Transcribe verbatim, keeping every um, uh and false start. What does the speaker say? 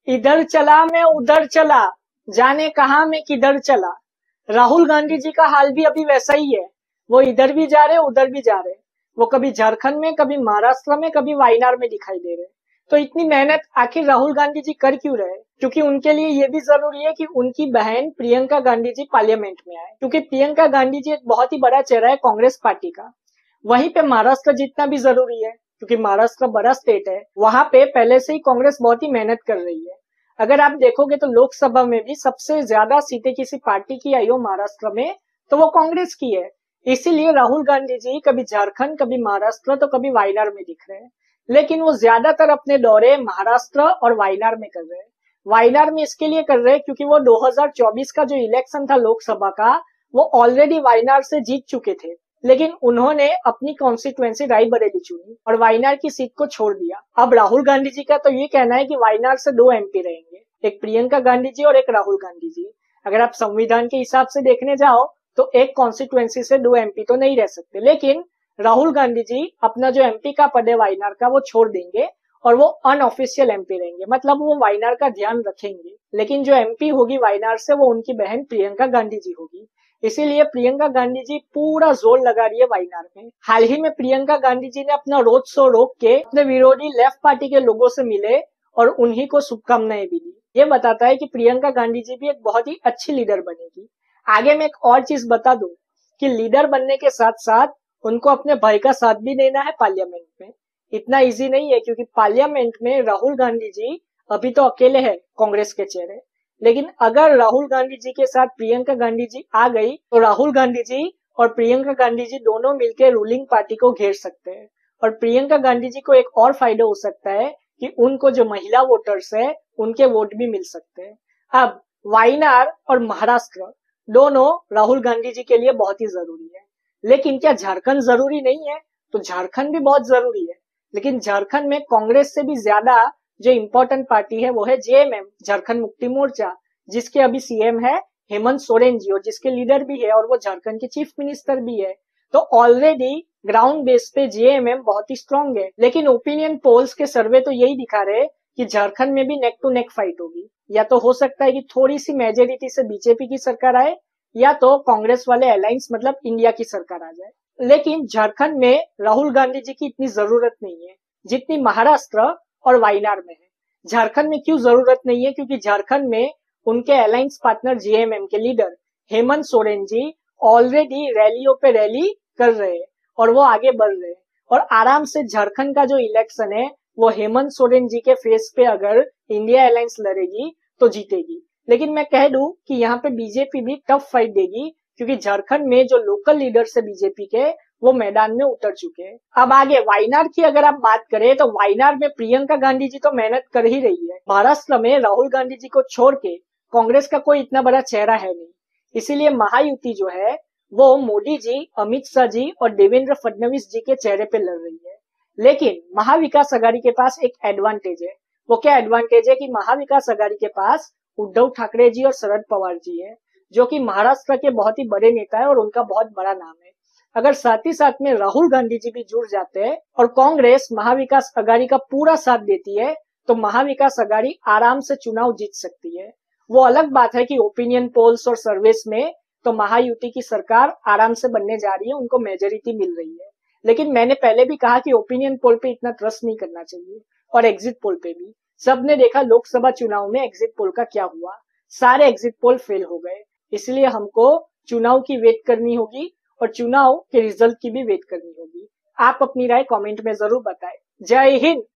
इधर चला मैं उधर चला, जाने कहां मैं किधर चला। राहुल गांधी जी का हाल भी अभी वैसा ही है। वो इधर भी जा रहे उधर भी जा रहे। वो कभी झारखंड में, कभी महाराष्ट्र में, कभी वायनाड में दिखाई दे रहे। तो इतनी मेहनत आखिर राहुल गांधी जी कर क्यों रहे? क्योंकि उनके लिए ये भी जरूरी है कि उनकी बहन प्रियंका गांधी जी पार्लियामेंट में आए, क्योंकि प्रियंका गांधी जी एक बहुत ही बड़ा चेहरा है कांग्रेस पार्टी का। वहीं पे महाराष्ट्र जीतना भी जरूरी है, क्योंकि महाराष्ट्र बड़ा स्टेट है। वहां पे पहले से ही कांग्रेस बहुत ही मेहनत कर रही है। अगर आप देखोगे तो लोकसभा में भी सबसे ज्यादा सीटें किसी पार्टी की आई हो महाराष्ट्र में तो वो कांग्रेस की है। इसीलिए राहुल गांधी जी कभी झारखंड, कभी महाराष्ट्र, तो कभी वायनाड में दिख रहे हैं। लेकिन वो ज्यादातर अपने दौरे महाराष्ट्र और वायनाड में कर रहे हैं। वायनाड में इसके लिए कर रहे हैं क्योंकि वो दो हज़ार चौबीस का जो इलेक्शन था लोकसभा का, वो ऑलरेडी वायनाड से जीत चुके थे। लेकिन उन्होंने अपनी कॉन्स्टिट्यूएंसी रायबरेली चुनी और वायनाड की सीट को छोड़ दिया। अब राहुल गांधी जी का तो ये कहना है कि वायनाड से दो एमपी रहेंगे, एक प्रियंका गांधी जी और एक राहुल गांधी जी। अगर आप संविधान के हिसाब से देखने जाओ तो एक कॉन्स्टिट्यूएंसी से दो एमपी तो नहीं रह सकते। लेकिन राहुल गांधी जी अपना जो एमपी का पद है वायनाड का, वो छोड़ देंगे और वो अनऑफिशियल एमपी रहेंगे। मतलब वो वायनाड का ध्यान रखेंगे, लेकिन जो एमपी होगी वायनाड से वो उनकी बहन प्रियंका गांधी जी होगी। इसीलिए प्रियंका गांधी जी पूरा जोर लगा रही है वायनाड में। हाल ही में प्रियंका गांधी जी ने अपना रोड शो रोक के अपने विरोधी लेफ्ट पार्टी के लोगों से मिले और उन्हीं को शुभकामनाएं भी दी। ये बताता है कि प्रियंका गांधी जी भी एक बहुत ही अच्छी लीडर बनेगी। आगे मैं एक और चीज बता दूं कि लीडर बनने के साथ साथ उनको अपने भाई का साथ भी देना है पार्लियामेंट में। इतना इजी नहीं है, क्योंकि पार्लियामेंट में राहुल गांधी जी अभी तो अकेले हैं कांग्रेस के चेहरे। लेकिन अगर राहुल गांधी जी के साथ प्रियंका गांधी जी आ गई तो राहुल गांधी जी और प्रियंका गांधी जी दोनों मिलकर रूलिंग पार्टी को घेर सकते हैं। और प्रियंका गांधी जी को एक और फायदा हो सकता है कि उनको जो महिला वोटर्स है उनके वोट भी मिल सकते हैं। अब वायनाड और महाराष्ट्र दोनों राहुल गांधी जी के लिए बहुत ही जरूरी है। लेकिन क्या झारखंड जरूरी नहीं है? तो झारखंड भी बहुत जरूरी है। लेकिन झारखंड में कांग्रेस से भी ज्यादा जो इम्पोर्टेंट पार्टी है वो है जेएमएम, झारखंड मुक्ति मोर्चा, जिसके अभी सीएम है हेमंत सोरेन जी और जिसके लीडर भी है और वो झारखंड के चीफ मिनिस्टर भी है। तो ऑलरेडी ग्राउंड बेस पे जेएमएम बहुत ही स्ट्रांग है। लेकिन ओपिनियन पोल्स के सर्वे तो यही दिखा रहे कि झारखंड में भी नेक टू नेक फाइट होगी। या तो हो सकता है कि थोड़ी सी मेजोरिटी से बीजेपी की सरकार आए, या तो कांग्रेस वाले अलायंस मतलब इंडिया की सरकार आ जाए। लेकिन झारखंड में राहुल गांधी जी की इतनी जरूरत नहीं है जितनी महाराष्ट्र और वायनाड में है। झारखंड में क्यों जरूरत नहीं है? क्योंकि झारखंड में उनके अलायंस पार्टनर जेएमएम के लीडर हेमंत सोरेन जी ऑलरेडी रैलियों पे रैली कर रहे हैं और वो आगे बढ़ रहे हैं। और आराम से झारखंड का जो इलेक्शन है वो हेमंत सोरेन जी के फेस पे अगर इंडिया अलायंस लड़ेगी तो जीतेगी। लेकिन मैं कह दूं कि यहाँ पे बीजेपी भी टफ फाइट देगी, क्योंकि झारखंड में जो लोकल लीडर्स है बीजेपी के वो मैदान में उतर चुके हैं। अब आगे वायनाड की अगर आप बात करें तो वायनाड में प्रियंका गांधी जी तो मेहनत कर ही रही है। महाराष्ट्र में राहुल गांधी जी को छोड़ के कांग्रेस का कोई इतना बड़ा चेहरा है नहीं। इसीलिए महायुति जो है वो मोदी जी, अमित शाह जी और देवेंद्र फडणवीस जी के चेहरे पे लड़ रही है। लेकिन महाविकास आघाड़ी के पास एक एडवांटेज है। वो क्या एडवांटेज है? कि महाविकास आघाड़ी के पास उद्धव ठाकरे जी और शरद पवार जी है, जो कि महाराष्ट्र के बहुत ही बड़े नेता है और उनका बहुत बड़ा नाम है। अगर साथ ही साथ में राहुल गांधी जी भी जुड़ जाते हैं और कांग्रेस महाविकास आघाड़ी का पूरा साथ देती है तो महाविकास आघाड़ी आराम से चुनाव जीत सकती है। वो अलग बात है कि ओपिनियन पोल्स और सर्वेस में तो महायुति की सरकार आराम से बनने जा रही है, उनको मेजोरिटी मिल रही है। लेकिन मैंने पहले भी कहा कि ओपिनियन पोल पे इतना ट्रस्ट नहीं करना चाहिए और एग्जिट पोल पे भी। सबने देखा लोकसभा चुनाव में एग्जिट पोल का क्या हुआ, सारे एग्जिट पोल फेल हो गए। इसलिए हमको चुनाव की वेट करनी होगी और चुनाव के रिजल्ट की भी वेट करनी होगी। आप अपनी राय कमेंट में जरूर बताएं। जय हिंद।